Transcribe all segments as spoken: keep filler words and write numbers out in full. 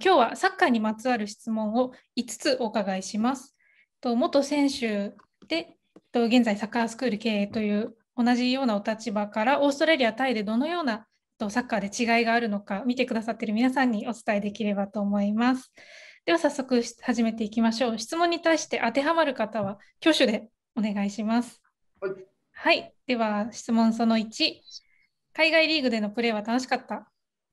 今日はサッカーにまつわる質問をいつつお伺いします。と元選手でと現在サッカースクール経営という同じようなお立場からオーストラリア、タイでどのようなとサッカーで違いがあるのか見てくださっている皆さんにお伝えできればと思います。では早速始めていきましょう。質問に対して当てはまる方は挙手でお願いします。 はい。 はい、では質問そのいち。海外リーグでのプレーは楽しかった？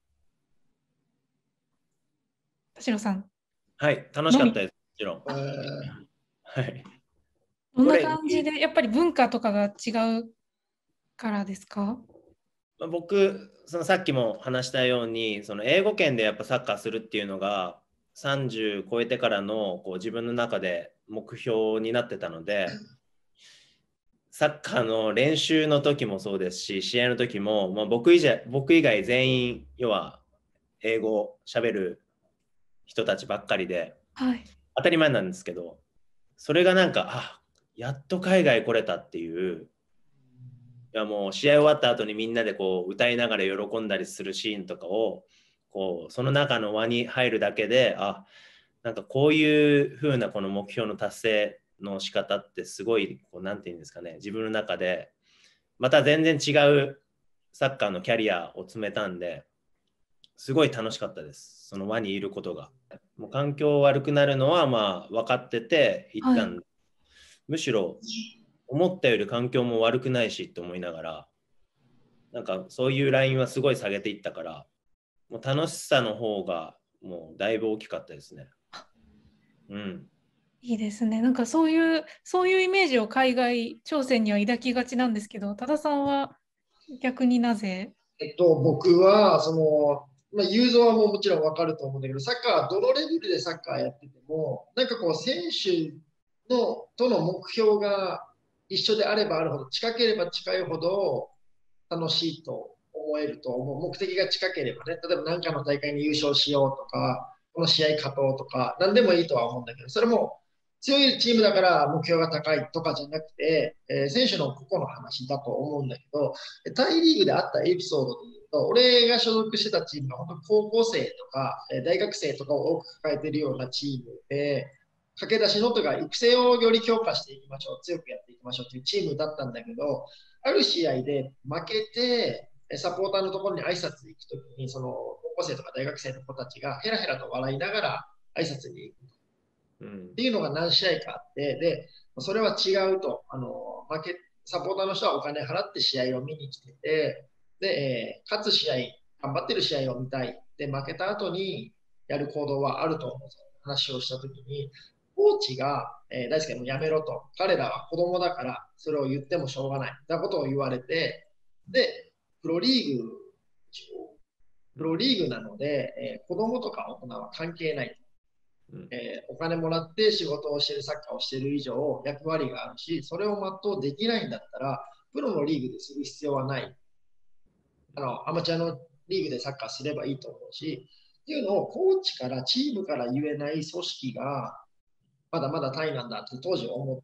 田代さん。 はい、楽しかったです。もちろん。 えーはい。 どんな感じで、やっぱり文化とかが違うからですか？ まあ僕、そのさっきも話したように、その英語圏でやっぱサッカーするっていうのが、さんじゅう超えてからのこう自分の中で目標になってたので、サッカーの練習の時もそうですし、試合の時も、まあ、僕以外、僕以外全員、要は英語をしゃべる人たちばっかりで、 はい。 当たり前なんですけど、それがなんか、あ、やっと海外来れたっていう、いやもう試合終わった後にみんなでこう歌いながら喜んだりするシーンとかを、こうその中の輪に入るだけで、あ、なんかこういう風なこの目標の達成の仕方ってすごい、こうなんていうんですかね、自分の中でまた全然違うサッカーのキャリアを詰めたんで、すごい楽しかったです。その輪にいることが。もう環境悪くなるのはまあ分かってて行ったんで、 はい、 むしろ思ったより環境も悪くないしと思いながら、なんかそういうラインはすごい下げていったから、もう楽しさの方がもうだいぶ大きかったですね。うん。 いいですね。なんかそういう、そういうイメージを海外挑戦には抱きがちなんですけど、多田さんは逆になぜ？ えっと、僕は、その、まあ、雄三はもうもちろんわかると思うんだけど、サッカー、どのレベルでサッカーやってても、なんかこう、選手のとの目標が一緒であればあるほど、近ければ近いほど楽しいと思えると思う。目的が近ければね、例えば何かの大会に優勝しようとか、この試合勝とうとか、何でもいいとは思うんだけど、それも強いチームだから目標が高いとかじゃなくて、えー選手の個々の話だと思うんだけど、タイリーグであったエピソードで言うと、俺が所属してたチームが本当高校生とか、えー大学生とかを多く抱えているようなチームで、駆け出しのとか育成をより強化していきましょう、強くやっていきましょうというチームだったんだけど、ある試合で負けて、サポーターのところに挨拶に行くときに、その高校生とか大学生の子たちがヘラヘラと笑いながら挨拶に行くっていうのが何試合かあって、で、それは違うと。あの、負け、サポーターの人はお金払って試合を見に来てて、で、えー勝つ試合、頑張ってる試合を見たい。で、負けた後にやる行動はあると思う。話をしたときに、コーチが、えー大輔もやめろと。彼らは子供だから、それを言ってもしょうがない。なことを言われて、で、プロリーグ、プロリーグなので、えー子供とか大人は関係ない。えーお金もらって仕事をしている、サッカーをしている以上、役割があるし、それを全うできないんだったら、プロのリーグでする必要はない。あの、アマチュアのリーグでサッカーすればいいと思うし、っていうのをコーチから、チームから言えない組織が、まだまだタイなんだって当時思って、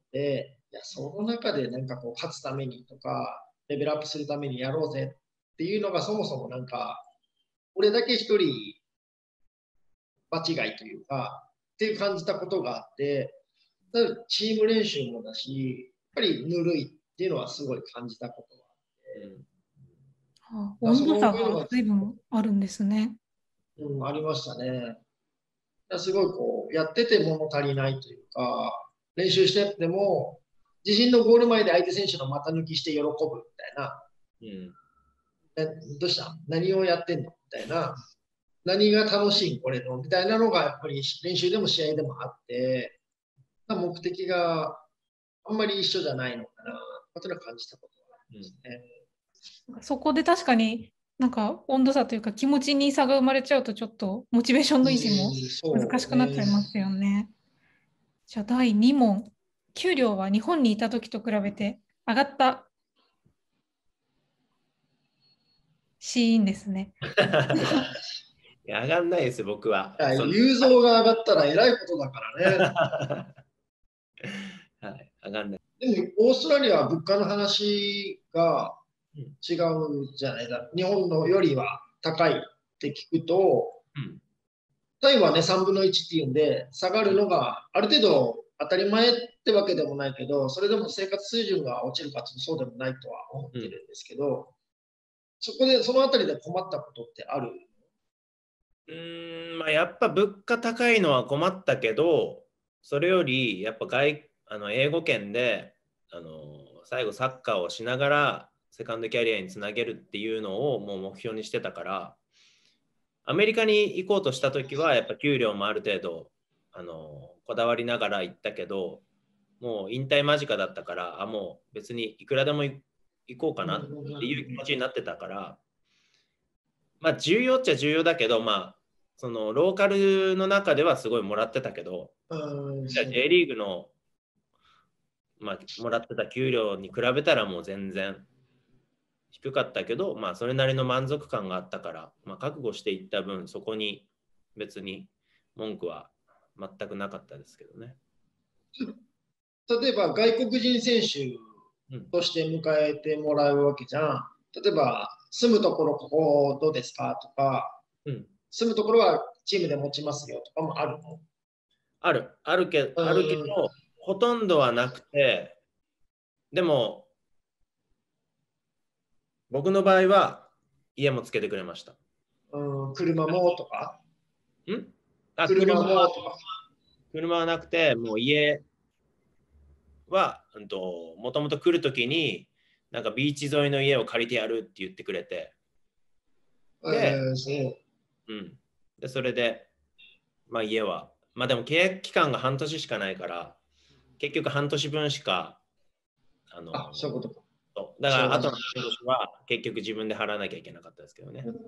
いや、その中でなんかこう、勝つためにとか、レベルアップするためにやろうぜっていうのがそもそもなんか、俺だけ一人場違いというか、っていう感じたことがあって、チーム練習もだし、やっぱりぬるいっていうのはすごい感じたことがあって、 あ、 だ温度差そういうのが、 が随分あるんですね。 うん、ありましたね。だすごいこう、やってて物足りないというか、練習してても、自陣のゴール前で相手選手の股抜きして喜ぶみたいな、 うん。 えどうした何をやってんのみたいな、何が楽しいんこれのみたいなのがやっぱり練習でも試合でもあって、目的があんまり一緒じゃないのかな、というのは感じたことがありますね。 そこで確かになんか温度差というか気持ちに差が生まれちゃうとちょっとモチベーションの維持も難しくなっちゃいますよね。じゃあだいに問。給料は日本にいた時と比べて上がったシーンですね。 いや、上がんないですよ、僕は。 雄三が上がったらえらいことだからね。 はい、上がんない。 でも、オーストラリアは物価の話が違うじゃないだ。日本のよりは高いって聞くと、 うん、 タイはね、さんぶんのいちっていうんで、下がるのがある程度当たり前ってわけでもないけど、それでも生活水準が落ちるかというとそうでもないとは思ってるんですけど、うん、そこで、そのあたりで困ったことってある？ うーん、まあ、やっぱ物価高いのは困ったけど、それよりやっぱ外あの英語圏であの最後サッカーをしながらセカンドキャリアにつなげるっていうのをもう目標にしてたから、アメリカに行こうとした時はやっぱ給料もある程度あのこだわりながら行ったけど、もう引退間近だったから、あもう別にいくらでも行こうかなっていう気持ちになってたから、まあ重要っちゃ重要だけど、まあそのローカルの中ではすごいもらってたけど、J リーグの、まあ、もらってた給料に比べたらもう全然低かったけど、まあそれなりの満足感があったから、まあ、覚悟していった分そこに別に文句は全くなかったですけどね。 例えば外国人選手として迎えてもらうわけじゃん。例えば住むところここどうですかとか、うん、住むところはチームで持ちますよとかもあるの？ ある、あるけど、あるけどほとんどはなくて、でも僕の場合は家もつけてくれました。 うん、車もとか？ んあ車もとか。 車はなくて、もう家は、うんと、もともと来るときに、なんかビーチ沿いの家を借りてやるって言ってくれて。で、 えー、そう。 うん。で、それで、まあ家は、まあでも契約期間が半年しかないから、結局半年分しか、 あの、あ、そういうことか。 そうだから、あとの半年は結局自分で払わなきゃいけなかったですけどね。うん、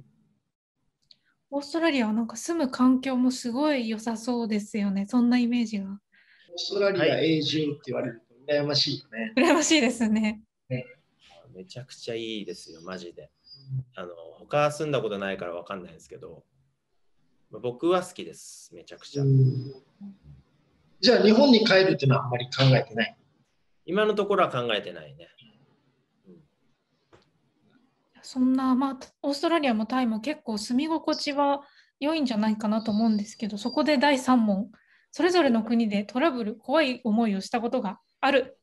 オーストラリアはなんか住む環境もすごい良さそうですよね。そんなイメージが。 オーストラリア永住って言われると羨ましいよね。 羨ましいですね。 ね、めちゃくちゃいいですよ、マジで。あの他住んだことないから分かんないですけど、僕は好きです、めちゃくちゃ。 じゃあ日本に帰るっていうのはあんまり考えてない？ 今のところは考えてないね。 うん、そんな、まあ、オーストラリアもタイも結構住み心地は良いんじゃないかなと思うんですけど、そこでだいさん問、それぞれの国でトラブル、怖い思いをしたことがある。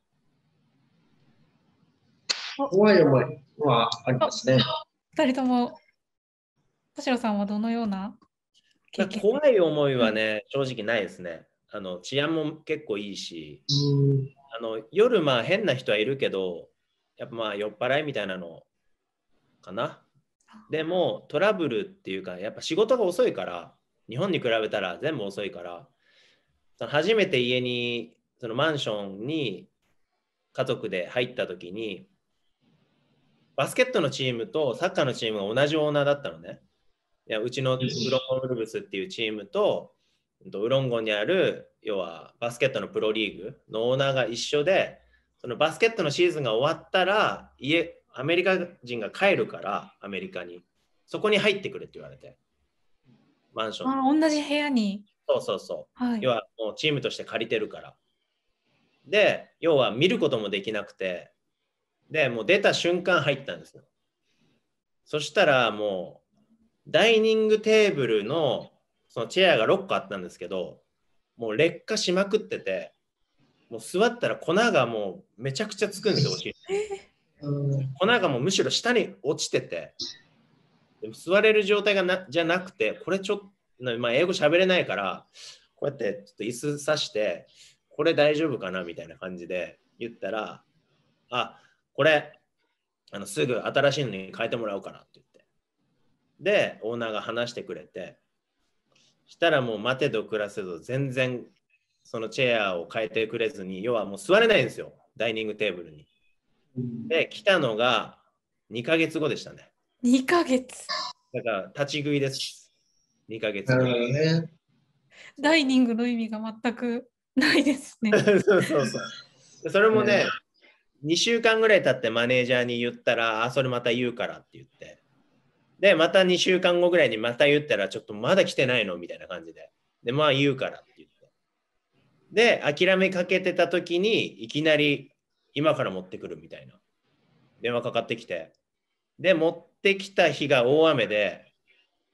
怖い思いはありますね。 ふたりとも、田代さんはどのような経験？ 怖い思いはね、正直ないですね。あの治安も結構いいし、あの夜まあ変な人はいるけど、やっぱまあ酔っ払いみたいなのかな。でもトラブルっていうか、やっぱ仕事が遅いから、日本に比べたら全部遅いから、その初めて家に、そのマンションに家族で入った時に、バスケットのチームとサッカーのチームが同じオーナーだったのね。いやうちのウロンゴンウルブスっていうチームと、ウロンゴンにある要はバスケットのプロリーグのオーナーが一緒で、そのバスケットのシーズンが終わったら家アメリカ人が帰るから、アメリカにそこに入ってくれって言われて、マンション。 あ、同じ部屋に。 そうそうそう、 はい、 要はもうチームとして借りてるから。で要は見ることもできなくて、でもう出た瞬間入ったんですよ。そしたらもうダイニングテーブルのそのチェアがろっこあったんですけど、もう劣化しまくってて、もう座ったら粉がもうめちゃくちゃつくんですよ、お尻。粉がもうむしろ下に落ちてて、でも座れる状態がなじゃなくて、これちょっと、まあ、英語喋れないから、こうやってちょっと椅子さして、これ大丈夫かなみたいな感じで言ったら、あ、これ、あのすぐ新しいのに変えてもらうからって言って。で、オーナーが話してくれて、したらもう待てど暮らせど全然そのチェアを変えてくれずに、要はもう座れないんですよ、ダイニングテーブルに。で、来たのがにかげつごでしたね。 にかげつ。 だから立ち食いです。にかげつご。ね、 ダイニングの意味が全くないですね。 そうそうそう。それもね、にしゅうかんぐらい経ってマネージャーに言ったら、あ、それまた言うからって言って。で、またにしゅうかんごぐらいにまた言ったら、ちょっとまだ来てないのみたいな感じで。で、まあ言うからって言って。で、諦めかけてた時に、いきなり今から持ってくるみたいな電話かかってきて。で、持ってきた日が大雨で、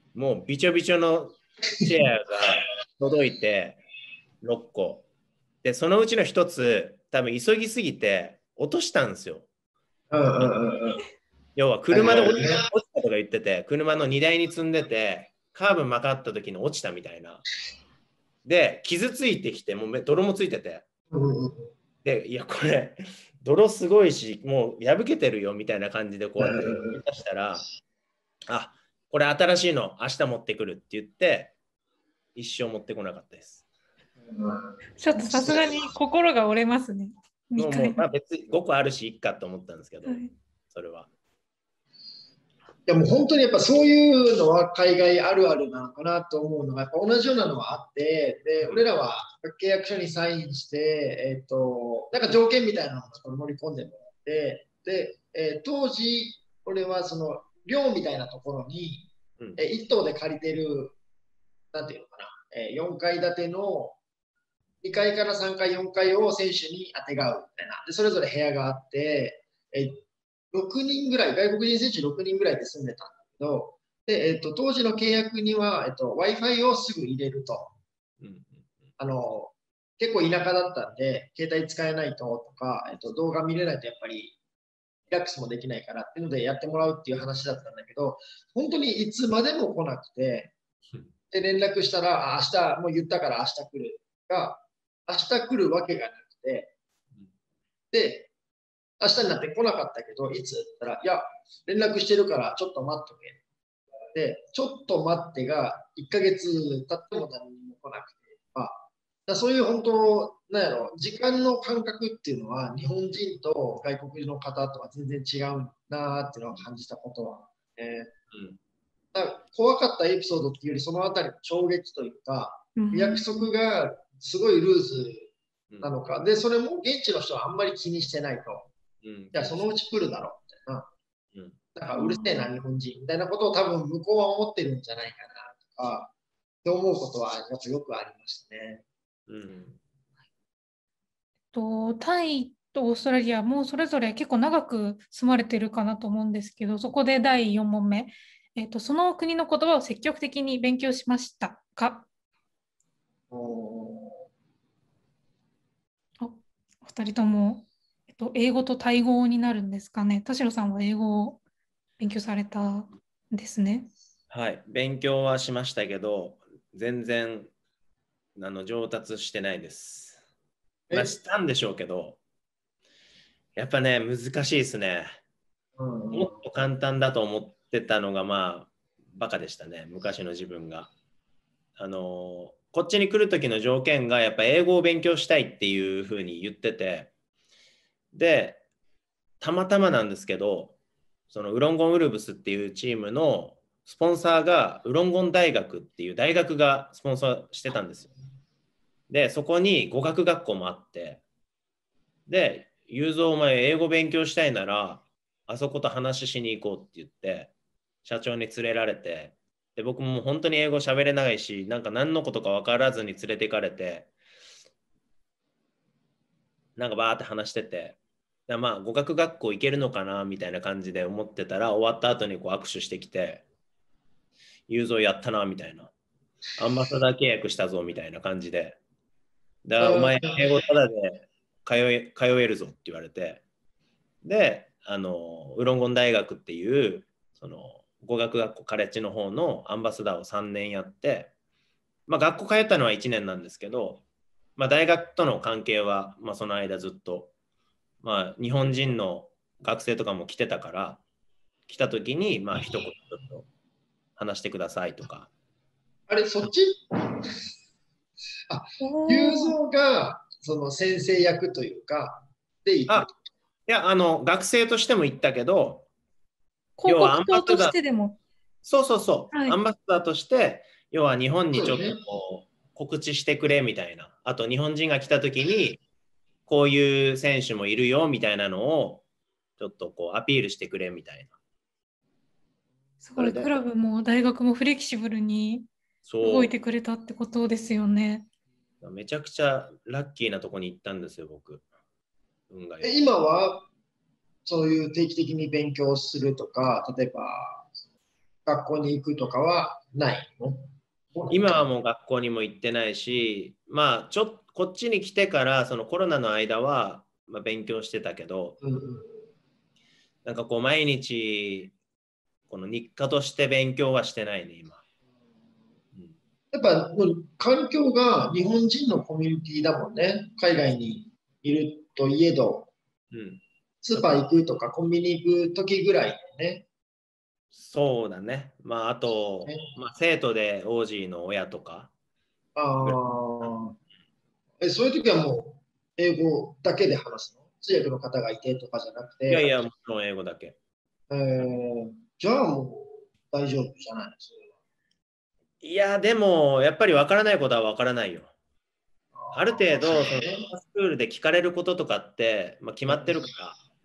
もうびちょびちょのチェアが届いてろっこ。で、そのうちのひとつ、多分急ぎすぎて落としたんですよ。 うんうんうんうん。 要は車で落ちはいはいはい落ちたとか言ってて、車の荷台に積んでて、カーブ曲がった時に落ちたみたいな。で、傷ついてきて、もうめ泥もついてて。 うんうんうん。 で、いや、これ、泥すごいし、もう破けてるよみたいな感じでこうやってうんうんうん。 出したら、あ、これ新しいの明日持ってくるって言って、一生持ってこなかったです。 ちょっとさすがに心が折れますね。 もう、 にかいめ。 もうまあ、別にごこあるし、いっかと思ったんですけど、 はい、 それは。 いやもう本当にやっぱそういうのは海外あるあるなのかなと思うのが、やっぱ同じようなのはあって、で、俺らは契約書にサインして、えっと、なんか条件みたいなのを盛り込んでもらって、で、えー当時、俺はその寮みたいなところに、 うん、 え一棟で借りてる、なんていうのかな、えーよんかい建てのにかいからさんがい、よんかいを選手にあてがうみたいな。で、それぞれ部屋があって、えろくにんぐらい、外国人選手ろくにんぐらいで住んでたんだけど、で、えっと、当時の契約には、えっと、Wi-Fi をすぐ入れると。 うん、 あの、結構田舎だったんで、携帯使えないととか、えっと、動画見れないとやっぱりリラックスもできないからっていうのでやってもらうっていう話だったんだけど、本当にいつまでも来なくて、で、連絡したら、あ明日、もう言ったから明日来るが、明日来るわけがなくて、で、明日になって来なかったけど、いつって言ったら、いや、連絡してるからちょっと待っとけ。で、ちょっと待ってがいっかげつ経っても何も来なくて、まあ、だそういう本当、なんやろ、時間の感覚っていうのは、日本人と外国の方とは全然違うなっていうのを感じたことは、ね、 うん、 だから怖かったエピソードっていうより、そのあたりの衝撃というか、 うん、 約束がすごいルーズうん、 なのか、で、それも現地の人はあんまり気にしてないと。 うん、 いや、そのうち来るだろうみたいな。 うん、 だからうるせえな、日本人みたいなことを多分向こうは思ってるんじゃないかなとか、って思うことはやっぱよくありましたね。 うん、 とタイとオーストラリアもそれぞれ結構長く住まれてるかなと思うんですけど、そこでだいよん問目、えっと、その国の言葉を積極的に勉強しましたか？ おお二人とも、えっと、英語とタイ語になるんですかね。田代さんは英語を勉強されたんですね。 はい、勉強はしましたけど、全然あの上達してないです。まあ、 え、 したんでしょうけど、やっぱね、難しいですね。 うん、 もっと簡単だと思ってたのが、まあ、バカでしたね、昔の自分が。あの、こっちに来る時の条件が、やっぱ英語を勉強したいっていうふうに言ってて、で、たまたまなんですけど、そのウロンゴンウルブスっていうチームのスポンサーがウロンゴン大学っていう大学がスポンサーしてたんですよ。で、そこに語学学校もあって、で、雄三お前英語勉強したいなら、あそこと話しに行こうって言って、社長に連れられて、で、僕も本当に英語喋れないし、なんか何のことか分からずに連れて行かれて、なんかバーって話してて、でまあ語学学校行けるのかなみたいな感じで思ってたら、終わった後にこう握手してきて、雄三やったなみたいな。アンバサダー契約したぞみたいな感じで。だお前、英語ただで通え通えるぞって言われて。で、あの、ウロンゴン大学っていう、その、語学学校カレッジの方のアンバサダーをさんねんやって、まあ、学校通ったのはいちねんなんですけど、まあ、大学との関係は、まあ、その間ずっと、まあ、日本人の学生とかも来てたから、来た時に、まあ、一言ちょっと話してくださいとか。 あれ、そっちあ、雄おー、 三がその先生役というか、で行くあ、いや、あの、学生としても行ったけど、 広要はアンバ告塔とサダー、 してでも。 そうそうそう、 はい。 アンバサダーとして、要は日本にちょっとそうですね。 こう告知してくれみたいな、あと日本人が来た時に、こういう選手もいるよみたいなのを、ちょっとこうアピールしてくれみたいな。 すごい、クそれで、 ラブも大学もフレキシブルに動いそてくれたってことですよね。 う、めちゃくちゃラッキーなとこに行ったんですよ、僕。運がよえ、 く。 今はそういう定期的に勉強するとか、例えば学校に行くとかはないの？ 今はもう学校にも行ってないし、まあちょっとこっちに来てからそのコロナの間は、まあ、勉強してたけど、 うんうん、 なんかこう毎日この日課として勉強はしてないね今。うん、 やっぱもう環境が日本人のコミュニティだもんね。海外にいるといえど、 うん、 スーパー行くとかコンビニ行く時ぐらいね。 そうだね。まああと、 ね、 まあ、生徒でオージーの親とかぐらい。 ああ、え、そういう時はもう英語だけで話すの？通訳の方がいてとかじゃなくて、 いやいや、もちろん英語だけ。 えー、じゃあもう大丈夫じゃないそれいや、でもやっぱり分からないことは分からないよ。ある程度、そのは。 スクールで聞かれることとかって、まあ、決まってるから、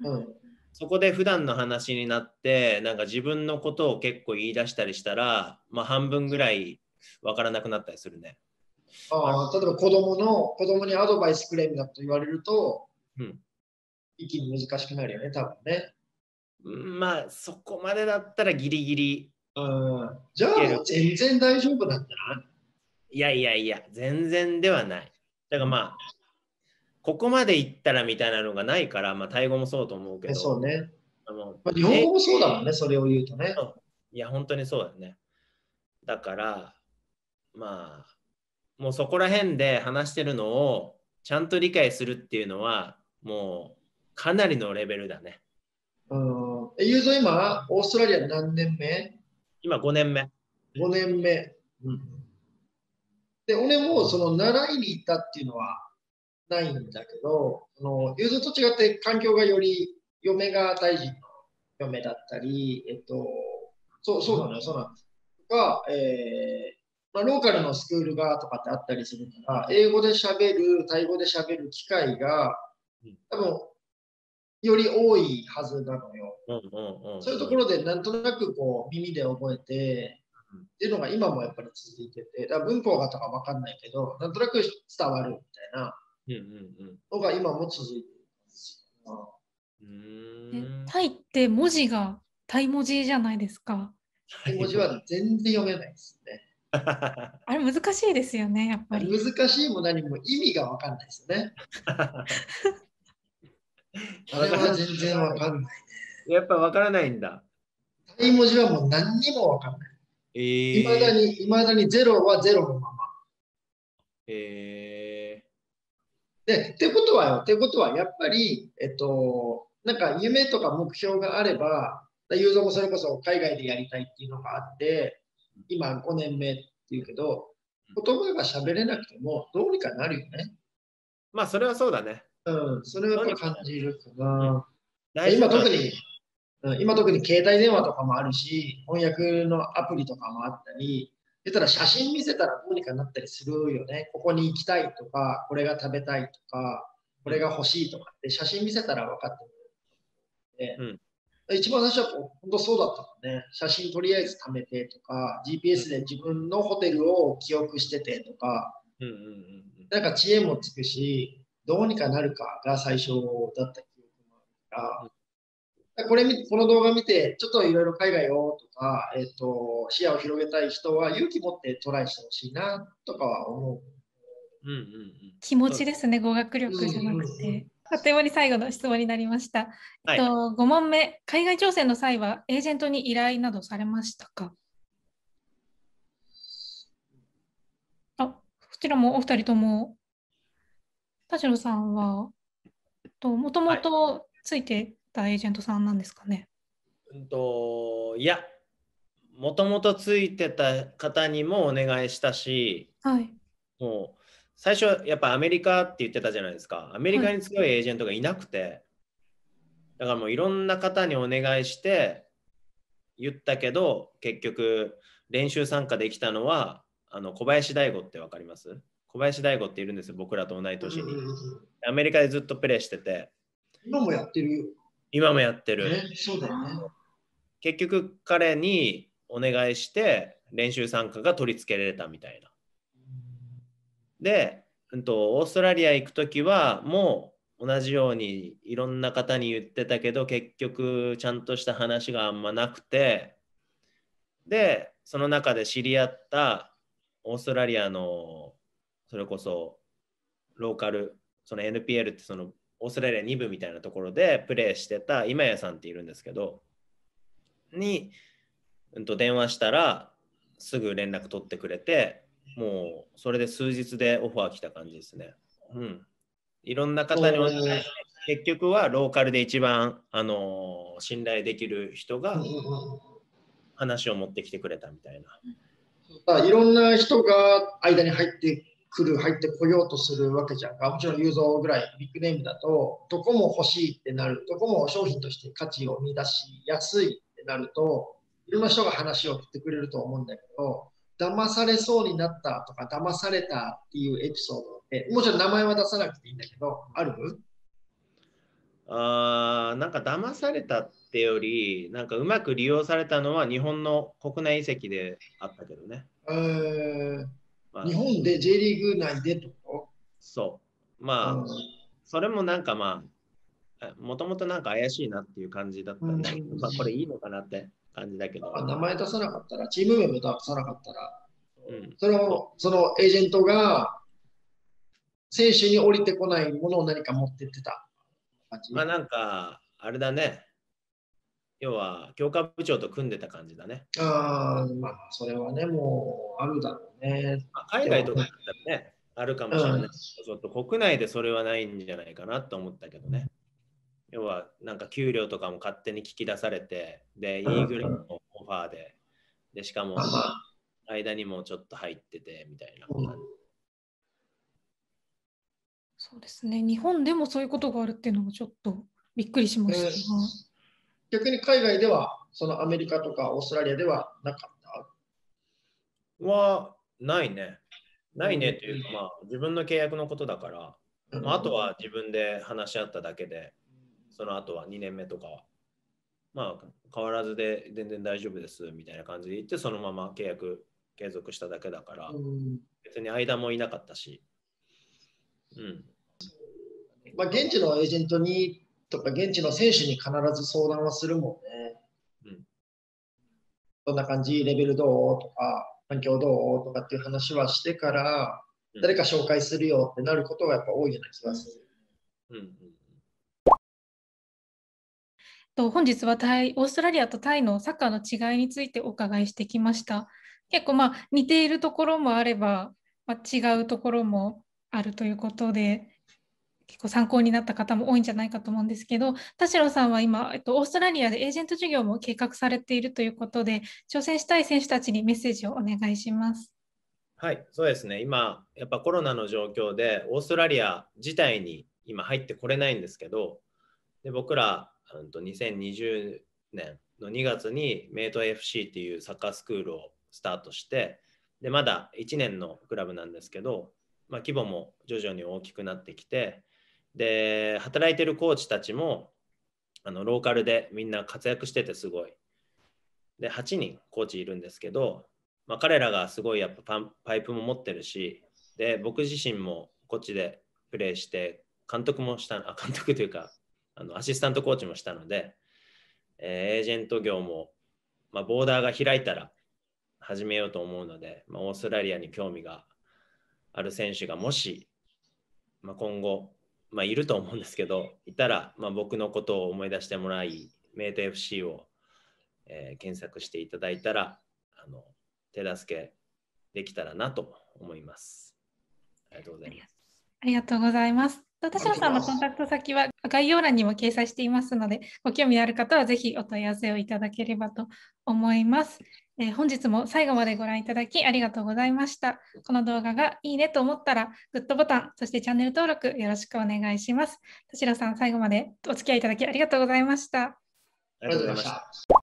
うん、 そこで普段の話になって、なんか自分のことを結構言い出したりしたら、まあ、半分ぐらい分からなくなったりするね。 ああ、例えば子供の、子供にアドバイスくれみたいなこと言われると、 うん、 一気に難しくなるよね、多分ね。 まあ、そこまでだったらギリギリうん、じゃいける。 あもう全然大丈夫なんじゃない？ いやいやいや、全然ではない。だからまあ、ここまで行ったらみたいなのがないから、まあ、タイ語もそうと思うけえ、そうど、 ね。 あのまあ、日本え語もそうだもんね、それを言うとね。 いや、本当にそうだよね。だから、まあ、もうそこら辺で話してるのをちゃんと理解するっていうのは、もうかなりのレベルだね。 うん。え、ゆうぞ今、オーストラリア何年目？ 今ごねんめ。 ご 年目。うん。で、俺もその習いに行ったっていうのはないんだけど、そのゆうぞと違って環境がより嫁がタイ人の嫁だったり、えっと、そう、そうなのよ、そうなの。とか、えーまあ、ローカルのスクールがとかってあったりするから、英語で喋る、タイ語で喋る機会が多分より多いはずなのよ。 うんうんうんうん、 そういうところでなんとなくこう耳で覚えて、っていうのが今もやっぱり続いてて、だから文法がとかわかんないけど、なんとなく伝わるみたいなうんうんのが今も続いてるんですよ。 うえん。 タイって文字がタイ文字じゃないですか。 絵文字は全然読めないですね。 あれ難しいですよね、やっぱり。 難しいも何も意味がわかんないですよね。あれは全然わかんない。 やっぱわからないんだ。 タイ文字はもう何にもわかんない。 えいまだー、 に、いまだにゼロはゼロのまま。 えで、ってことはよ、ってことはやっぱり、えっと、なんか夢とか目標があれば、ユーザーもそれこそ海外でやりたいっていうのがあって、今ごねんめっていうけど、言葉が喋れなくてもどうにかなるよね。 ー、まあそれはそうだね。 うん、それはやっぱ感じるかな。 大事なのは、 今特に、うん、今特に携帯電話とかもあるし、翻訳のアプリとかもあったり、出たら写真見せたらどうにかなったりするよね。ここに行きたいとか、これが食べたいとか、これが欲しいとかって写真見せたら分かってくれるので、うん、一番最初は本当そうだったもんね。写真とりあえず貯めてとか、ジーピーエス で自分のホテルを記憶しててとか、 うんうんうんうん、 なんか知恵もつくし、どうにかなるかが最初だった記憶もあるから、これ見この動画見て、ちょっといろいろ海外をとか、えっと、視野を広げたい人は勇気持ってトライしてほしいなとかは思う。 うんうんうん、 気持ちですね、語学力じゃなくて。あっという間に最後の質問になりました。 はい、 えっと、ご問目、海外挑戦の際はエージェントに依頼などされましたか？あ、こちらもお二人とも。田代さんは、もともとついてたエージェントさんなんですかね。 はい、うんといや、もともとついてた方にもお願いしたし、 はい、 もう最初やっぱアメリカって言ってたじゃないですか。アメリカに強いエージェントがいなくて、はい、だからもういろんな方にお願いして言ったけど、結局練習参加できたのはあの小林大吾って分かります？小林大吾っているんですよ、僕らと同い年に。アメリカでずっとプレーしてて。 今もやってるよ。 今もやってる。 ね、そうだよね。 結局彼にお願いして練習参加が取り付けられたみたいな。で、うんと、オーストラリア行くときはもう同じようにいろんな方に言ってたけど、結局ちゃんとした話があんまなくて、で、 その中で知り合ったオーストラリアのそれこそローカル、その エヌピーエル ってそのオーストラリアに部みたいなところでプレーしてた今谷さんっているんですけど、に、うん、と電話したらすぐ連絡取ってくれて、もうそれで数日でオファー来た感じですね。うん。いろんな方にお願いして結局はローカルで一番、あのー信頼できる人が話を持ってきてくれたみたいな。 いろんな人が間に入ってくる、入ってこようとするわけじゃんか。もちろんユーゾーぐらいビッグネームだと、どこも欲しいってなる、どこも商品として価値を見出しやすいってなると、いろんな人が話を振ってくれると思うんだけど、騙されそうになったとか、騙されたっていうエピソードって、もちろん名前は出さなくていいんだけど、ある？ あーなんか騙されたってより、なんかうまく利用されたのは日本の国内移籍であったけどね。 えーまあ、 日本で J リーグ内でってこそう。 と？ まあ、 うんそれもなんかまあ、もともとなんか怪しいなっていう感じだったんだけど、 うんまあこれいいのかなって感じだけど。 まあ名前出さなかったら、チーム名も出さなかったら、 うん、 そのそのエージェントが選手に降りてこないものを何か持ってってた感じ？ まあなんか、あれだね。要は、強化部長と組んでた感じだね。 ああ、まあ、それはね、もうあるだろうね。 まあ、海外とかだったらね、あるかもしれない。 うんちょっと国内でそれはないんじゃないかなと思ったけどね。要は、なんか給料とかも勝手に聞き出されて、で、イーグルのオファーで、で、しかもまあまあ、 間にもちょっと入っててみたいな感じ。 そうですね。日本でもそういうことがあるっていうのもちょっとびっくりしましたが。 えー逆に海外では、そのアメリカとかオーストラリアではなかった？ は、ないね。ないねっていうか、まあ、自分の契約のことだから、 うんまあ、あとは自分で話し合っただけで、その後はにねんめとかは、まあ、変わらずで全然大丈夫ですみたいな感じで言って、そのまま契約継続しただけだから、 うん別に間もいなかったし、うん。 まあ、現地のエージェントにとか、現地の選手に必ず相談はするもんね。 うん、 どんな感じ、レベルどうとか、環境どうとかっていう話はしてから、誰か紹介するよってなることがやっぱ多いような気がする。 うんうんと本日はタイ、オーストラリアとタイのサッカーの違いについてお伺いしてきました。結構まあ似ているところもあれば、まあ、違うところもあるということで、結構参考になった方も多いんじゃないかと思うんですけど、田代さんは今、えっと、オーストラリアでエージェント事業も計画されているということで、挑戦したい選手たちにメッセージをお願いします。 はい、そうですね。今、やっぱコロナの状況で、オーストラリア自体に今入ってこれないんですけど、で僕ら、うんとにせんにじゅうねんのにがつにメイト エフシー っていうサッカースクールをスタートして、でまだいちねんのクラブなんですけど、まあ、規模も徐々に大きくなってきて、で働いてるコーチたちもあのローカルでみんな活躍しててすごい。ではちにんコーチいるんですけど、まあ、彼らがすごいやっぱパンパイプも持ってるし、で僕自身もこっちでプレーして監督もしたあ監督というかあのアシスタントコーチもしたので、えーエージェント業も、まあ、ボーダーが開いたら始めようと思うので、まあ、オーストラリアに興味がある選手がもし、まあ、今後、まあ、いると思うんですけどいたら、まあ、僕のことを思い出してもらいメイト エフシー を、えー検索していただいたらあの手助けできたらなと思います。ありがとうございます。 ありがとうございます。田代さんのコンタクト先は概要欄にも掲載していますので、ご興味ある方はぜひお問い合わせをいただければと思います。えー本日も最後までご覧いただきありがとうございました。この動画がいいねと思ったら、グッドボタン、そしてチャンネル登録よろしくお願いします。田代さん、最後までお付き合いいただきありがとうございました。 ありがとうございました。